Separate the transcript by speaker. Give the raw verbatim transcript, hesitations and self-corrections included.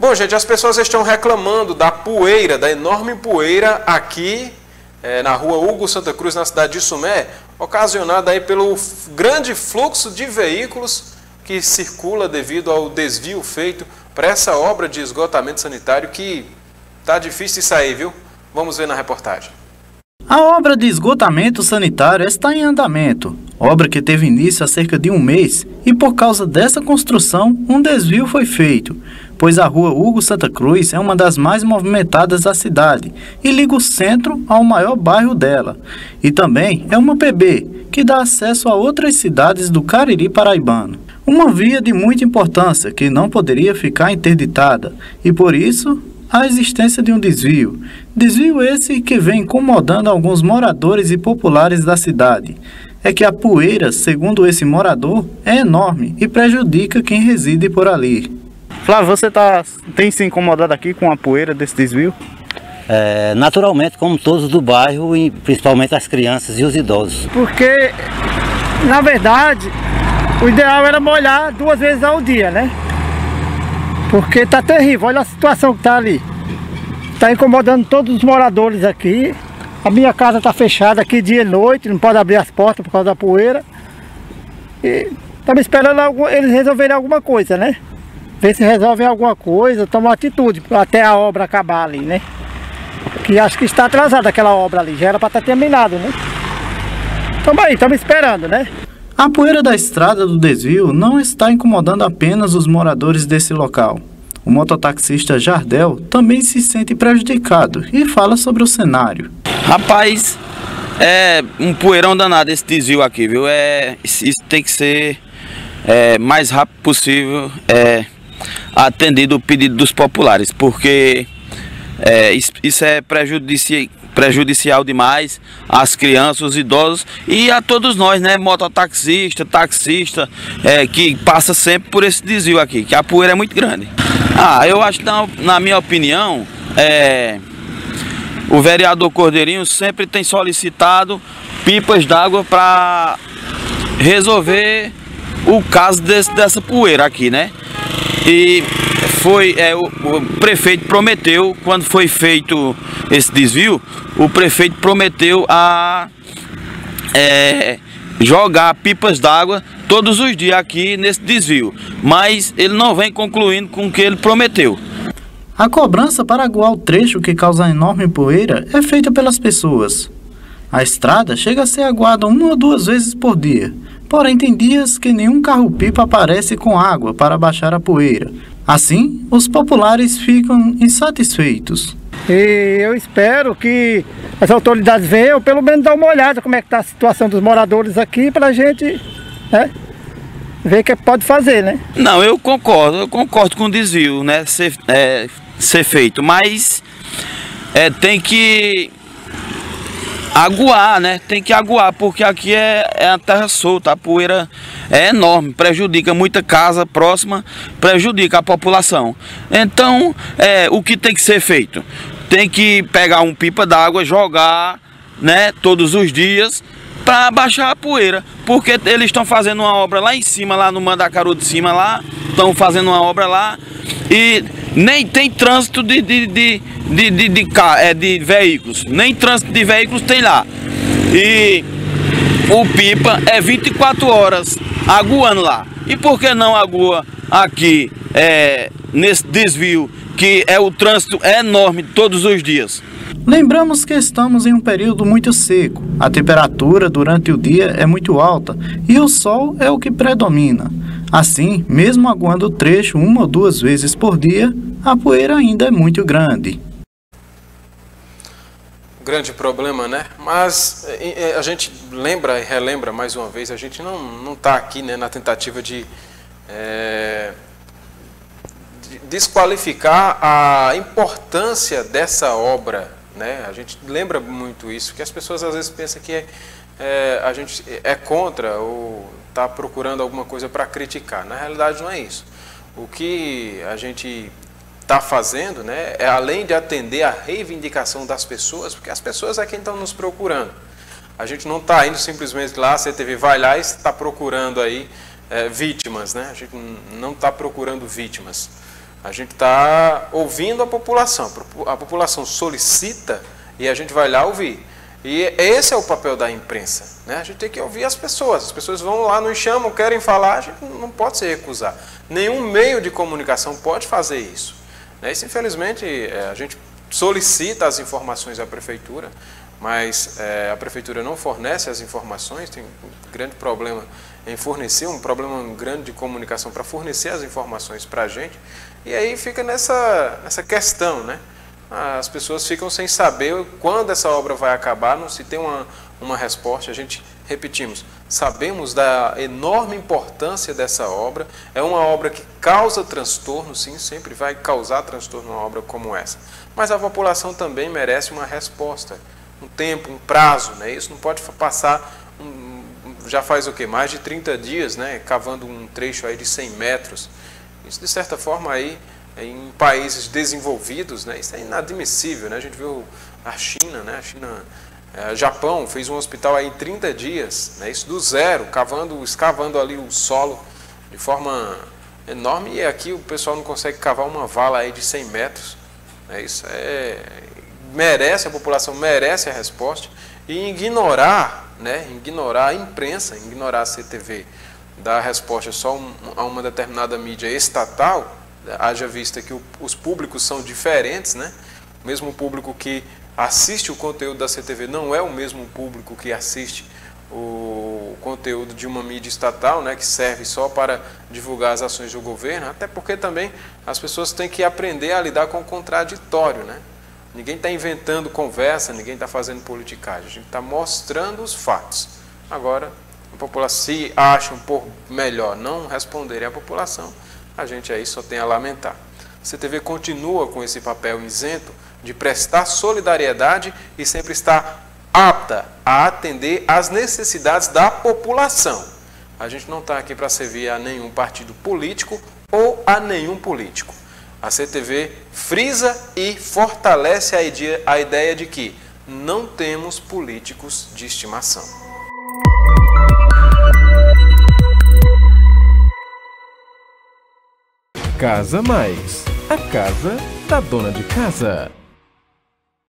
Speaker 1: Bom, gente, as pessoas estão reclamando da poeira, da enorme poeira aqui é, na rua Hugo Santa Cruz, na cidade de Sumé, ocasionada aí pelo grande fluxo de veículos que circula devido ao desvio feito para essa obra de esgotamento sanitário que tá difícil de sair, viu? Vamos ver na reportagem.
Speaker 2: A obra de esgotamento sanitário está em andamento, obra que teve início há cerca de um mês e por causa dessa construção um desvio foi feito, pois a rua Hugo Santa Cruz é uma das mais movimentadas da cidade e liga o centro ao maior bairro dela. E também é uma P B que dá acesso a outras cidades do Cariri paraibano. Uma via de muita importância que não poderia ficar interditada e por isso a existência de um desvio. Desvio esse que vem incomodando alguns moradores e populares da cidade. É que a poeira, segundo esse morador, é enorme e prejudica quem reside por ali. Flávio, você tá, tem se incomodado aqui com a poeira desse desvio?
Speaker 3: É, naturalmente, como todos do bairro, e principalmente as crianças e os idosos.
Speaker 4: Porque, na verdade, o ideal era molhar duas vezes ao dia, né? Porque tá terrível, olha a situação que tá ali. Tá incomodando todos os moradores aqui. A minha casa tá fechada aqui dia e noite, não pode abrir as portas por causa da poeira. E estamos esperando algum, eles resolverem alguma coisa, né? Ver se resolvem alguma coisa, tomar atitude até a obra acabar ali, né? Que acho que está atrasada aquela obra ali, já era para estar terminado, né? Estamos aí, estamos esperando, né?
Speaker 2: A poeira da estrada do desvio não está incomodando apenas os moradores desse local. O mototaxista Jardel também se sente prejudicado e fala sobre o cenário.
Speaker 5: Rapaz, é um poeirão danado esse desvio aqui, viu? É, isso tem que ser é, mais rápido possível é, atendido o pedido dos populares, porque é, isso, isso é prejudicial. prejudicial demais às crianças, os idosos e a todos nós, né, mototaxista, taxista, é, que passa sempre por esse desvio aqui, que a poeira é muito grande. Ah, eu acho que na, na minha opinião, é, o vereador Cordeirinho sempre tem solicitado pipas d'água para resolver o caso desse, dessa poeira aqui, né? E foi, é, o, o prefeito prometeu, quando foi feito esse desvio, o prefeito prometeu a é, jogar pipas d'água todos os dias aqui nesse desvio, mas ele não vem concluindo com o que ele prometeu.
Speaker 2: A cobrança para aguar o trecho que causa enorme poeira é feita pelas pessoas. A estrada chega a ser aguada uma ou duas vezes por dia, porém tem dias que nenhum carro-pipa aparece com água para baixar a poeira. Assim, os populares ficam insatisfeitos.
Speaker 4: E eu espero que as autoridades venham pelo menos dar uma olhada como é que está a situação dos moradores aqui para a gente, né, ver o que pode fazer, né?
Speaker 5: Não, eu concordo, eu concordo com o desvio, né, ser, é, ser feito, mas é, tem que aguar, né? Tem que aguar, porque aqui é, é a terra solta, a poeira é enorme, prejudica muita casa próxima, prejudica a população. Então, é, o que tem que ser feito? Tem que pegar um pipa d'água, jogar, né, todos os dias, para baixar a poeira, porque eles estão fazendo uma obra lá em cima, lá no Mandacaru de cima, lá, estão fazendo uma obra lá, e nem tem trânsito de, de, de, de, de, de, de, é, de veículos, nem trânsito de veículos tem lá. E o pipa é vinte e quatro horas aguando lá. E por que não agua aqui, é, nesse desvio, que é o trânsito é enorme todos os dias?
Speaker 2: Lembramos que estamos em um período muito seco, a temperatura durante o dia é muito alta e o sol é o que predomina. Assim, mesmo aguando o trecho uma ou duas vezes por dia, a poeira ainda é muito grande.
Speaker 1: Grande problema, né? Mas a gente lembra e relembra mais uma vez, a gente não não está aqui, né, na tentativa de, é, de desqualificar a importância dessa obra, né? A gente lembra muito isso, que as pessoas às vezes pensam que é, é, a gente é contra ou está procurando alguma coisa para criticar. Na realidade não é isso. O que a gente está fazendo, né, é além de atender a reivindicação das pessoas, porque as pessoas é quem estão nos procurando. A gente não está indo simplesmente lá, a C T V vai lá e está procurando aí é, vítimas, né? A gente não está procurando vítimas. A gente está ouvindo a população, a população solicita e a gente vai lá ouvir. E esse é o papel da imprensa, né? A gente tem que ouvir as pessoas, as pessoas vão lá, nos chamam, querem falar, a gente não pode se recusar. Nenhum meio de comunicação pode fazer isso, né? Isso, infelizmente, a gente solicita as informações à prefeitura, mas é, a prefeitura não fornece as informações, tem um grande problema em fornecer, um problema grande de comunicação para fornecer as informações para a gente, e aí fica nessa, nessa questão, né? As pessoas ficam sem saber quando essa obra vai acabar, não se tem uma, uma resposta. A gente, repetimos, sabemos da enorme importância dessa obra, é uma obra que causa transtorno, sim, sempre vai causar transtorno uma obra como essa, mas a população também merece uma resposta, um tempo, um prazo, né? Isso não pode passar, um, já faz o quê? Mais de trinta dias, né? Cavando um trecho aí de cem metros, isso de certa forma aí, em países desenvolvidos, né, isso é inadmissível, né? A gente viu a China, né? A China, é, Japão fez um hospital aí em trinta dias, né? Isso do zero, cavando, escavando ali o solo de forma enorme, e aqui o pessoal não consegue cavar uma vala aí de cem metros, né? Isso é, merece, a população merece a resposta, e ignorar, né? Ignorar a imprensa, ignorar a C T V, dar a resposta só um, a uma determinada mídia estatal, haja vista que o, os públicos são diferentes, né? O mesmo público que assiste o conteúdo da C T V não é o mesmo público que assiste o conteúdo de uma mídia estatal, né? Que serve só para divulgar as ações do governo, até porque também as pessoas têm que aprender a lidar com o contraditório, né? Ninguém está inventando conversa, ninguém está fazendo politicagem, a gente está mostrando os fatos. Agora, a população, se acham por melhor não responderem à população, a gente aí só tem a lamentar. A C T V continua com esse papel isento de prestar solidariedade e sempre está apta a atender às necessidades da população. A gente não está aqui para servir a nenhum partido político ou a nenhum político. A C T V frisa e fortalece a ideia, a ideia de que não temos políticos de estimação.
Speaker 6: Casa Mais, a casa da dona de casa.